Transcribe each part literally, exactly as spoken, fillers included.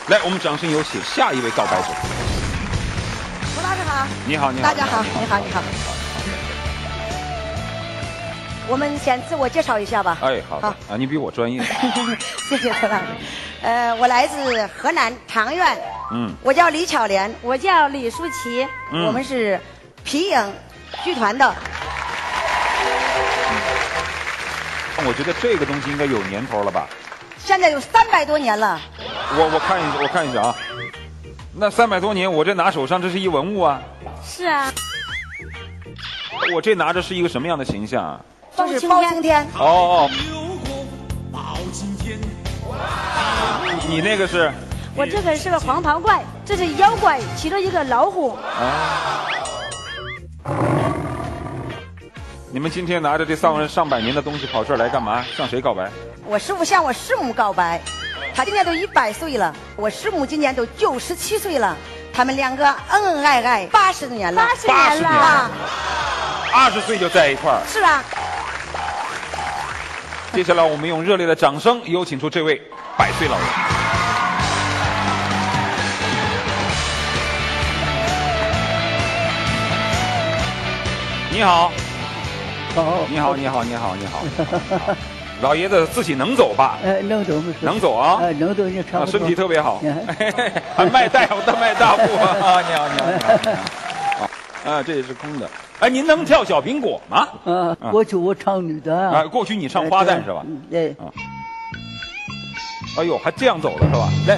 来，我们掌声有请下一位告白者。 罗老师好。 你好，你好， 大家好，你好，你好。我们先自我介绍一下吧。 哎，好的。好啊，你比我专业。 谢谢罗老师。呃，我来自河南长垣。嗯。我叫李巧莲， 我叫李舒淇。 嗯。我们是皮影剧团的。 我觉得这个东西应该有年头了吧？ 现在有三百多年了。 我我看一下，我看一下啊。那三百多年，我这拿手上这是一文物啊。 是啊。 我这拿着是一个什么样的形象啊？ 就是包青天。 哦哦。你那个是？ 我这个是个黄袍怪，这是妖怪骑着一个老虎。啊。 你们今天拿着这上万上百年的东西跑这儿来干嘛？向谁告白？ 我师父向我师母告白，他今年都一百岁了，我师母今年都九十七岁了，他们两个恩恩爱爱八十年了。 八十年了啊！ 二十岁就在一块儿。 是啊。 接下来我们用热烈的掌声有请出这位百岁老人。你好。 好， 你好，你好，你好，你好。老爷子自己能走吧？ 哎，能走， 能走啊？ 哎，能走就差不多。 身体特别好，还卖大夫的卖大夫啊！你好，你好，你好。啊，这也是空的。哎，您能跳小苹果吗？ 啊，过去我唱女的啊。过去你唱花旦是吧？ 对。 啊。哎呦，还这样走的是吧？来。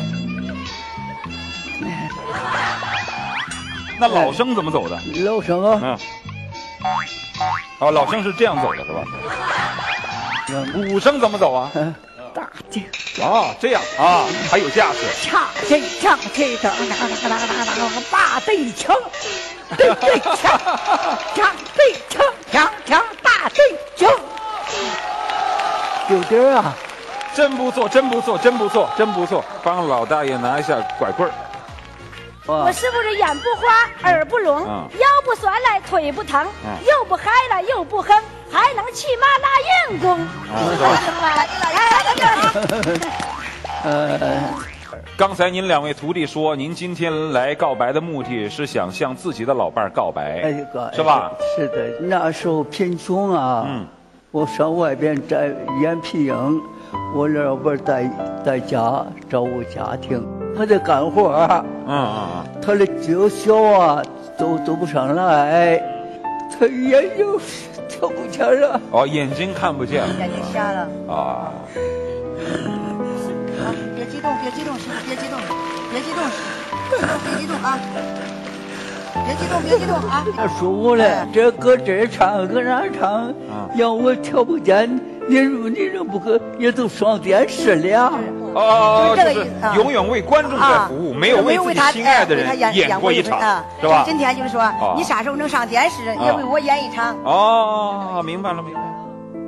那老生怎么走的？ 老生啊。嗯。 哦，老生是这样走的是吧？武生怎么走啊？ 大劲。 哦，这样啊，还有架势。 唱这唱这唱，大对枪，对对枪，枪对枪，枪枪大对枪。有点啊， 真不错，真不错，真不错，真不错。帮老大爷拿一下拐棍儿。 我是不是眼不花耳不聋，嗯、腰不酸了腿不疼，嗯、又不嗨了又不哼，还能骑马拉硬功？ 呃，刚才您两位徒弟说，您今天来告白的目的是想向自己的老伴儿告白，哎、是吧？ 是的，那时候贫穷啊，嗯、我上外边在演皮影，我老伴在在家照顾家庭。他在干活啊，嗯嗯嗯，他的脚小啊，走走不上来，他眼睛瞧不见了。 哦，眼睛看不见了， 眼睛瞎了。 啊。 啊，别激动，别激动，师傅，别激动，别激动，别激动啊！别激动，别激动啊！ 他说我嘞，这搁这儿唱，搁那儿唱，要我瞧不见，你如你这不可，也都上电视了。 哦，就是永远为观众在服务，没有为自己心爱的人演过一场，是吧？ 今天就是说，你啥时候能上电视，也为我演一场。 哦，明白了，明白了。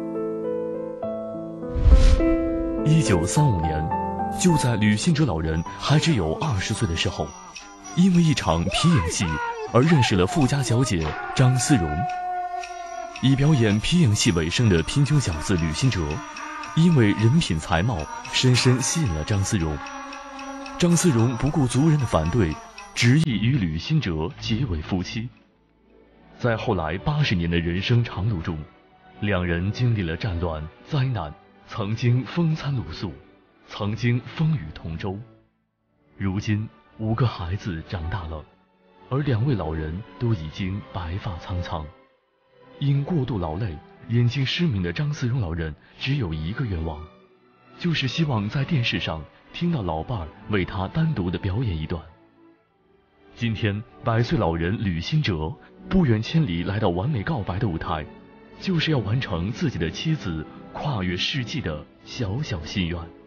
一九三五年，就在吕新哲老人还只有二十岁的时候，因为一场皮影戏而认识了富家小姐张思蓉。以表演皮影戏为生的贫穷小子吕新哲，因为人品才貌深深吸引了张思蓉。张思蓉不顾族人的反对，执意与吕新哲结为夫妻。在后来八十年的人生长路中，两人经历了战乱、灾难，曾经风餐露宿，曾经风雨同舟。如今五个孩子长大了，而两位老人都已经白发苍苍。因过度劳累，眼睛失明的张思蓉老人只有一个愿望，就是希望在电视上听到老伴儿为他单独的表演一段。今天百岁老人吕新哲不远千里来到完美告白的舞台，就是要完成自己的妻子跨越世纪的小小心愿。